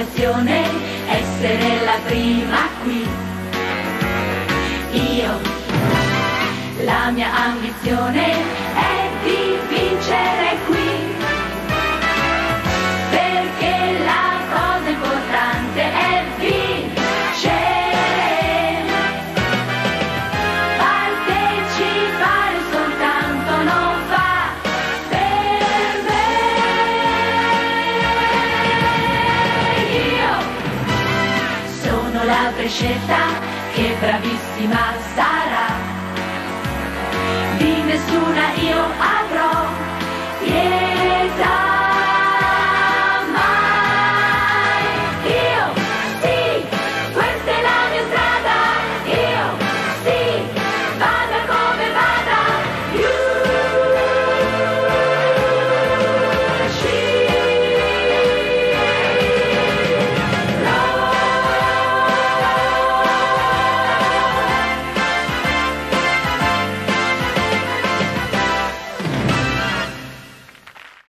ambizione essere la prima qui. La mia ambizione è di vincere qui, perché la cosa importante è vincere. Partecipare soltanto non fa per me. Io sono la prescelta che bravissima sarà. Di nessuna io avrò pietà.